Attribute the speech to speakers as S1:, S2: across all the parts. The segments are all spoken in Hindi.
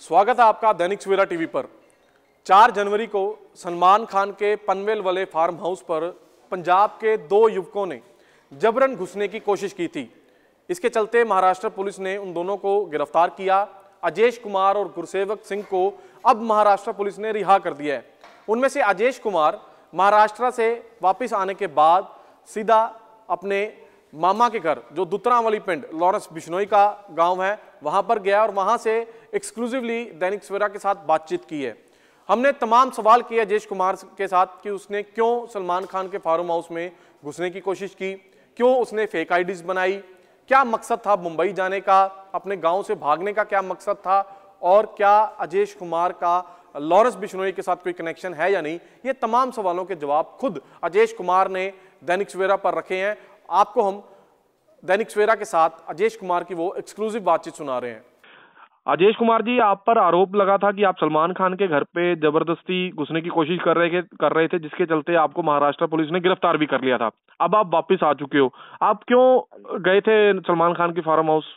S1: स्वागत है आपका दैनिक सवेरा टीवी पर। 4 जनवरी को सलमान खान के पनवेल वाले फार्म हाउस पर पंजाब के 2 युवकों ने जबरन घुसने की कोशिश की थी। इसके चलते महाराष्ट्र पुलिस ने उन दोनों को गिरफ्तार किया। अजेश कुमार और गुरसेवक सिंह को अब महाराष्ट्र पुलिस ने रिहा कर दिया है। उनमें से अजेश कुमार महाराष्ट्र से वापस आने के बाद सीधा अपने मामा के घर, जो दुतरावाली पिंड लॉरेंस बिश्नोई का गांव है, वहां पर गया और वहां से एक्सक्लूसिवली दैनिक सवेरा के साथ बातचीत की है। हमने तमाम सवाल किए अजेश कुमार के साथ कि उसने क्यों सलमान खान के फार्म हाउस में घुसने की कोशिश की, क्यों उसने फेक आईडीज बनाई, क्या मकसद था मुंबई जाने का, अपने गांव से भागने का क्या मकसद था, और क्या अजेश कुमार का लॉरेंस बिश्नोई के साथ कोई कनेक्शन है या नहीं। ये तमाम सवालों के जवाब खुद अजेश कुमार ने दैनिक सवेरा पर रखे हैं। आपको हम दैनिक सवेरा के साथ अजेश कुमार की वो एक्सक्लूसिव बातचीत सुना रहे हैं।
S2: अजेश कुमार जी, आप पर आरोप लगा था कि आप सलमान खान के घर पे जबरदस्ती घुसने की कोशिश कर रहे थे, जिसके चलते आपको महाराष्ट्र पुलिस ने गिरफ्तार भी कर लिया था। अब आप वापस आ चुके हो, आप क्यों गए थे सलमान खान के farmhouse?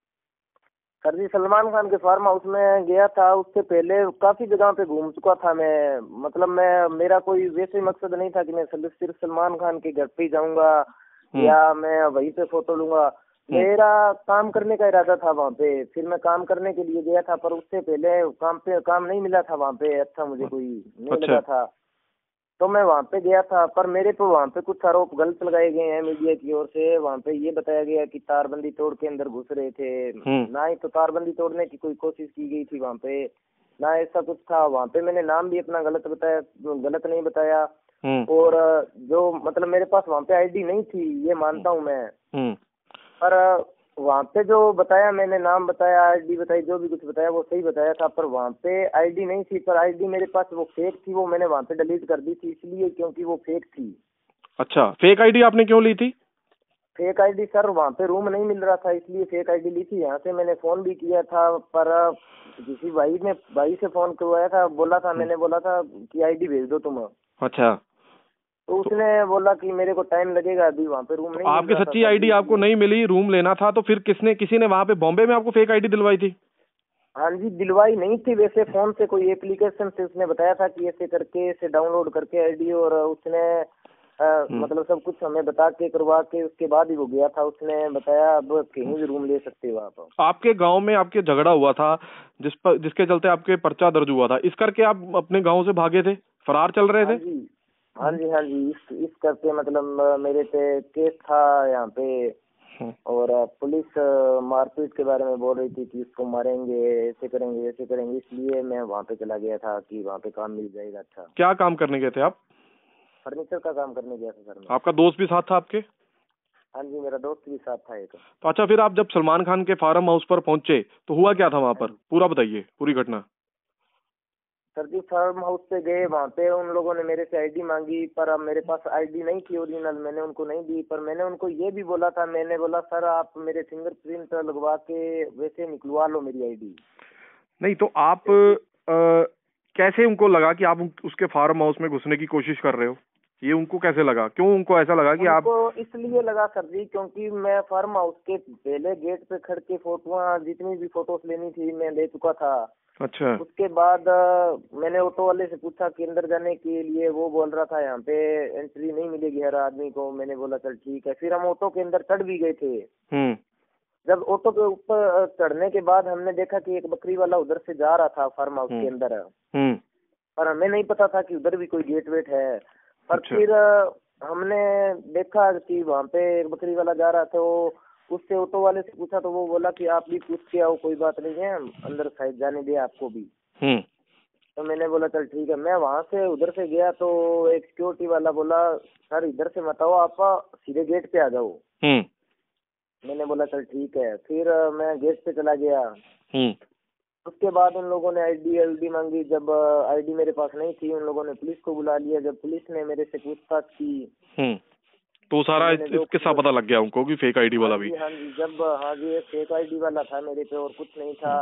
S3: Sir ji, Salman Khan के फार्म हाउस में गया था। उससे पहले काफी जगह पे घूम चुका था मैं। मतलब मेरा कोई वैसे मकसद नहीं था कि मैं सिर्फ सलमान खान के घर पे ही जाऊंगा या मैं वहीं पे फोटो लूंगा। मेरा काम करने का इरादा था वहाँ पे। फिर मैं काम करने के लिए गया था, पर उससे पहले काम नहीं मिला था वहाँ पे। अच्छा, मुझे कोई नहीं लगा था, तो मैं वहाँ पे गया था। पर मेरे पे वहाँ पे कुछ आरोप गलत लगाए गए हैं मीडिया की ओर से। वहाँ पे ये बताया गया कि तारबंदी तोड़ के अंदर घुस रहे थे। ना ही तो तारबंदी तोड़ने की कोई कोशिश की गई थी वहाँ पे, ना ऐसा कुछ था। वहाँ पे मैंने नाम भी अपना गलत नहीं बताया। और जो मतलब मेरे पास वहाँ पे आईडी नहीं थी, ये मानता हूँ मैं। पर वहाँ पे जो बताया, मैंने नाम बताया, आईडी बताई, जो भी कुछ बताया वो सही बताया था। पर वहाँ पे आईडी नहीं थी। पर आईडी मेरे पास वो फेक थी, वो मैंने वहाँ पे डिलीट कर दी थी इसलिए, क्योंकि वो फेक थी। अच्छा,
S2: फेक आईडी आपने क्यों ली थी?
S3: फेक आईडी सर, वहाँ पे रूम नहीं मिल रहा था इसलिए फेक आईडी ली थी। यहाँ से मैंने फोन भी किया था, पर किसी भाई से फोन करवाया था। मैंने बोला था कि आईडी भेज दो तुम।
S2: अच्छा,
S3: तो उसने बोला कि मेरे को टाइम लगेगा, अभी वहाँ पे रूम नहीं।
S2: आपकी सच्ची आईडी आपको नहीं मिली, रूम लेना था, तो फिर किसी ने वहाँ पे बॉम्बे में आपको फेक आईडी दिलवाई थी?
S3: हाँ जी, दिलवाई नहीं थी वैसे। फोन से कोई एप्लीकेशन से उसने बताया था कि ऐसे करके इसे डाउनलोड करके आईडी, और उसने मतलब सब कुछ हमें बता के करवा के उसके बाद ही वो गया था। उसने बताया अब कहीं भी रूम ले सकते हो आप। आपके
S2: गांव में आपके झगड़ा हुआ था जिसके चलते आपके पर्चा दर्ज हुआ था, इस करके आप अपने गांव से भागे थे, फरार चल रहे थे?
S3: हाँ जी, इस करके मतलब मेरे पे केस था यहाँ पे। और पुलिस मारपीट के बारे में बोल रही थी कि इसको मारेंगे, ऐसे करेंगे वैसे करेंगे, इसलिए मैं वहाँ पे चला गया था कि वहाँ पे काम मिल जाएगा। अच्छा,
S2: क्या काम करने गए थे आप?
S3: फर्नीचर का काम करने गया था सर मैं।
S2: आपका दोस्त भी साथ था आपके?
S3: हाँ जी, मेरा दोस्त भी साथ था एक।
S2: तो अच्छा, फिर आप जब सलमान खान के फार्म हाउस पर पहुंचे तो हुआ क्या था वहाँ पर? पूरा बताइए, पूरी घटना।
S3: सर जी, फार्म हाउस पे गए, वहाँ पे उन लोगों ने मेरे से आईडी मांगी, पर अब मेरे पास आईडी नहीं थी ओरिजिनल, मैंने उनको नहीं दी। पर मैंने उनको ये भी बोला था, मैंने बोला सर आप मेरे फिंगरप्रिंट लगवा के वैसे निकलवा लो मेरी आईडी। नहीं
S2: तो आप कैसे उनको लगा कि आप उसके फार्म हाउस में घुसने की कोशिश कर रहे हो? ये उनको कैसे लगा? क्यों उनको ऐसा लगा कि आप?
S3: इसलिए लगा सर जी, क्योंकि मैं फार्म हाउस के पहले गेट पे खड़ के जितनी भी फोटोज लेनी थी मैं ले चुका था।
S2: अच्छा,
S3: उसके बाद मैंने ऑटो वाले से पूछा कि अंदर जाने के लिए, वो बोल रहा था यहाँ पे एंट्री नहीं मिलेगी हर आदमी को। मैंने बोला चल ठीक है। फिर हम ऑटो के अंदर चढ़ भी गए थे। जब ऑटो के ऊपर चढ़ने के बाद हमने देखा कि एक बकरी वाला उधर से जा रहा था फार्म हाउस के अंदर। पर हमें नहीं पता था कि उधर भी कोई गेट वेट है। पर फिर हमने देखा कि वहाँ पे एक बकरी वाला जा रहा था। तो उससे ऑटो वाले से पूछा तो वो बोला कि आप भी पूछ के आओ, कोई बात नहीं है, अंदर साइड जाने दे आपको भी। तो मैंने बोला चल ठीक है। मैं वहाँ से उधर से गया तो एक सिक्योरिटी वाला बोला सर इधर से मत आओ, आप सीधे गेट पे आ जाओ। मैंने बोला चल ठीक है। फिर मैं गेट पे चला गया। उसके बाद उन लोगों ने आईडी मांगी। जब आईडी मेरे पास नहीं थी, उन लोगों ने पुलिस को बुला लिया। जब पुलिस ने मेरे से पूछताछ की
S2: तो सारा किस्सा पता लग गया उनको कि फेक आईडी वाला भी।
S3: हाँ जी, एक फेक आईडी वाला था मेरे पे और कुछ नहीं था।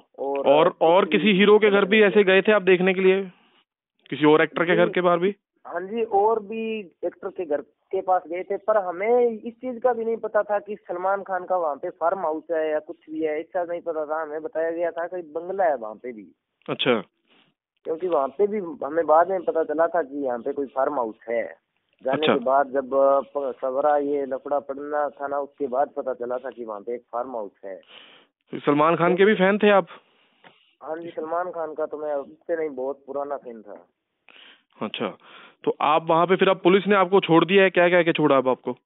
S2: और किसी हीरो के घर भी ऐसे गए थे आप देखने के लिए? किसी और एक्टर के घर के बाहर भी?
S3: हाँ जी, और भी एक्टर के घर के पास गए थे, पर हमें इस चीज का भी नहीं पता था कि सलमान खान का वहाँ पे फार्म हाउस है या कुछ भी है, ऐसा नहीं पता था। हमें बताया गया था कि बंगला है वहाँ पे भी,
S2: अच्छा
S3: क्योंकि वहाँ पे भी हमें बाद में पता चला था कि यहाँ पे कोई फार्म हाउस है। जाने
S2: अच्छा।
S3: के बाद जब सवरा ये लफड़ा पड़ना था ना, उसके बाद पता चला था कि वहाँ पे एक फार्म हाउस है।
S2: तो सलमान खान के भी फैन थे आप?
S3: हाँ जी, सलमान खान का तो मैं उससे नहीं, बहुत पुराना फैन था।
S2: अच्छा, तो आप वहां पे फिर अब पुलिस ने आपको छोड़ दिया है, क्या कह के छोड़ा अब आपको?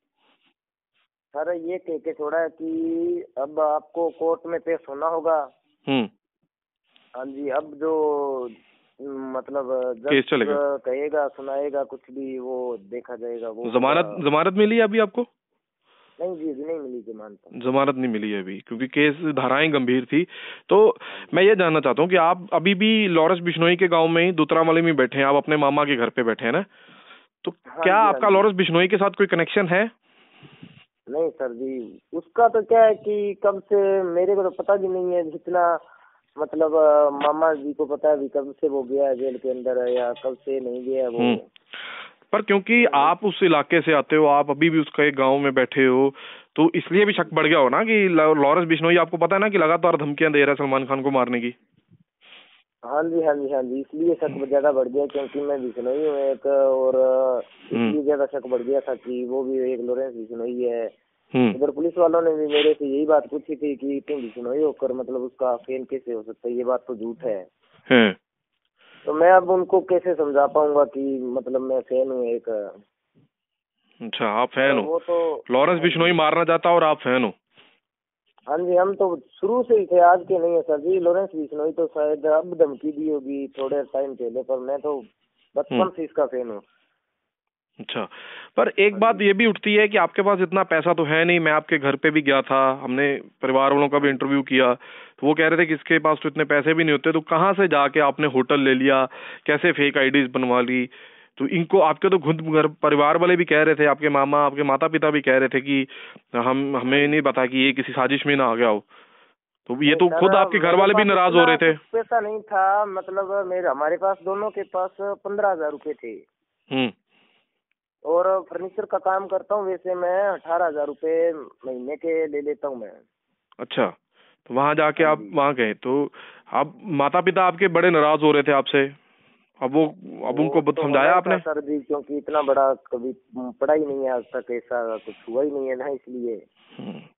S3: सर ये कह के छोड़ा है कि अब आपको कोर्ट में पेश होना होगा।
S2: हम्म।
S3: हाँ जी, अब जो मतलब
S2: केस
S3: जज
S2: चलेगा।
S3: कहेगा, सुनाएगा, कुछ भी वो देखा जाएगा। वो
S2: जमानत जमानत मिली है अभी आपको?
S3: नहीं जी, अभी नहीं मिली जमानत।
S2: जमानत नहीं मिली है अभी, क्योंकि केस धाराएं गंभीर थी। तो मैं ये जानना चाहता हूँ कि आप अभी भी लॉरेंस बिश्नोई के गांव में ही दूतरामाली में बैठे हैं, आप अपने मामा के घर पे बैठे हैं ना? तो
S3: हाँ
S2: क्या
S3: जी, हाँ
S2: आपका
S3: जी।
S2: लॉरेंस बिश्नोई के साथ कोई कनेक्शन है?
S3: नहीं सर जी, उसका तो क्या है कि कब से मेरे को तो पता भी नहीं है। जितना मतलब मामा जी को पता है अभी कब से वो गया है जेल के अंदर है या कब से नहीं गया है वो।
S2: पर क्योंकि आप उस इलाके से आते हो, आप अभी भी उसका एक गांव में बैठे हो, तो इसलिए भी शक बढ़ गया हो ना कि लॉरेंस बिश्नोई, आपको पता है ना कि लगातार धमकियां दे रहा है सलमान खान को मारने की।
S3: हाँ जी, हाँ जी, हाँ जी, इसलिए शक ज्यादा बढ़ गया क्योंकि मैं बिश्नोई हूँ एक, और इसलिए ज्यादा शक बढ़ गया था कि वो भी एक लॉरेंस बिश्नोई है। उधर पुलिस वालों ने भी मेरे से यही बात पूछी थी कि तुम बिश्नोई होकर मतलब उसका फैन कैसे हो सकता है, ये बात तो झूठ है।
S2: हैं।
S3: तो मैं अब उनको कैसे समझा पाऊंगा कि मतलब मैं फैन हूँ एक।
S2: अच्छा, आप फैन
S3: वो
S2: हो?
S3: तो
S2: लॉरेंस
S3: हाँ
S2: बिश्नोई
S3: जी,
S2: मारना चाहता और आप फैन हो?
S3: हाँ जी, हम तो शुरू से ही थे, आज के नहीं है सर जी। लॉरेंस बिश्नोई तो शायद अब धमकी दी होगी थोड़े टाइम पहले, पर मैं तो बचपन से इसका फैन हूँ।
S2: अच्छा, पर एक बात ये भी उठती है कि आपके पास इतना पैसा तो है नहीं। मैं आपके घर पे भी गया था, हमने परिवार वालों का भी इंटरव्यू किया, तो वो कह रहे थे कि इसके पास तो इतने पैसे भी नहीं होते। तो कहाँ से जाके आपने होटल ले लिया, कैसे फेक आईडीज बनवा ली? तो इनको आपके तो खुद घर परिवार वाले भी कह रहे थे, आपके मामा, आपके माता पिता भी कह रहे थे कि हमें नहीं पता कि ये किसी साजिश में ना आ गया हो। तो ये
S3: नहीं
S2: तो
S3: सर,
S2: खुद आपके घर
S3: मेरे
S2: वाले भी
S3: पास
S2: नाराज हो
S3: इतना
S2: रहे थे।
S3: कुछ पैसा नहीं था। मतलब मेरे हमारे पास दोनों के पास 15,000 रुपये थे।
S2: हम्म।
S3: और फर्नीचर का काम करता हूँ, वैसे मैं 18,000 रुपये महीने के ले लेता हूँ मैं।
S2: अच्छा, तो वहां जाके
S3: हाँ
S2: आप
S3: जी,
S2: वहां गए तो आप माता पिता आपके बड़े नाराज हो रहे थे आपसे। अब
S3: वो
S2: उनको
S3: तो होना
S2: समझाया
S3: ही था
S2: आपने?
S3: सर जी, क्योंकि इतना बड़ा कभी पड़ा ही नहीं है आज तक, ऐसा कुछ हुआ ही नहीं है ना, इसलिए।